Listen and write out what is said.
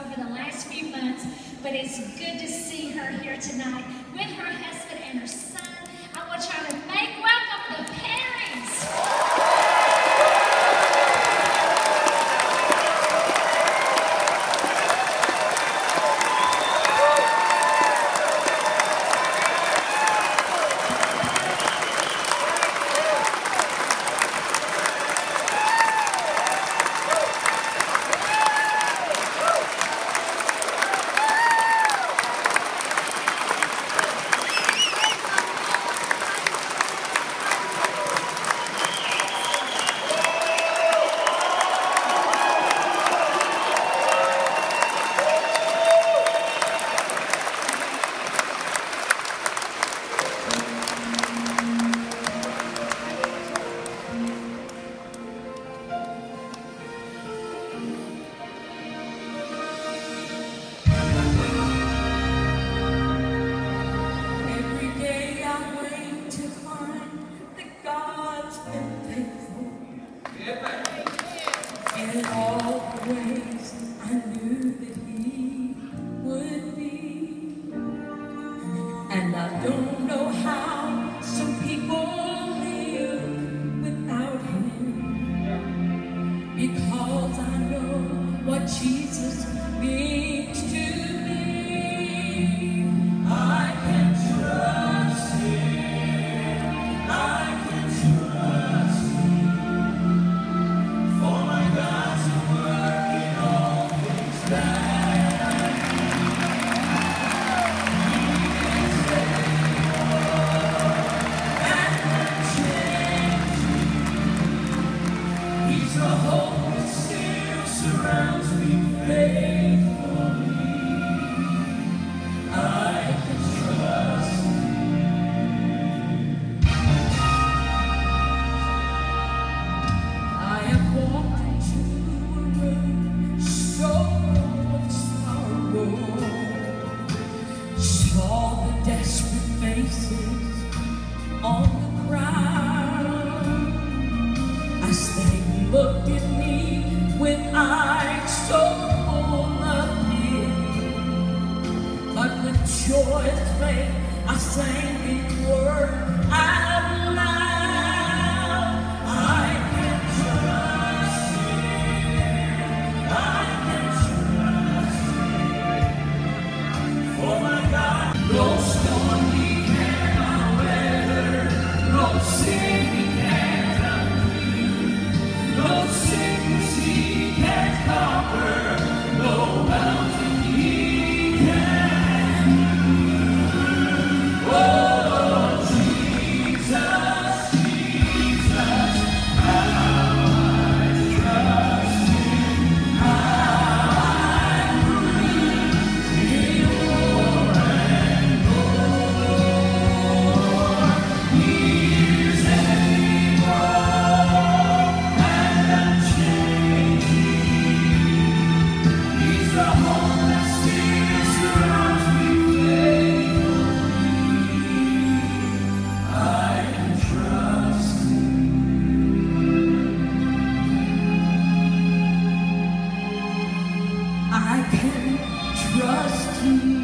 over the last few months, but it's good to see her here tonight with her husband and her son. I want y'all to make welcome the Perrys. In all the ways I knew that he would be. And I don't know how some people live without him, because I know what Jesus means to me. I can trust him. I can trust him. For my God's working all things right. He's the hope that still surrounds me faithfully. I can trust him. I have walked into a room so full of sorrow, saw the desperate faces on the ground as they looked at me with eyes so full of pity. But with joy and faith I sang these words out loud. I can trust him. I can trust him. For my God, no storm he cannot weather, no sin he can't undo, no sickness he can't conquer, no mountain he can move. Oh, Jesus, Jesus, how I trust him, how I prove him more and more. He is able and unchanging. He's the hope that still surrounds me faithfully. I can trust him. I can trust him.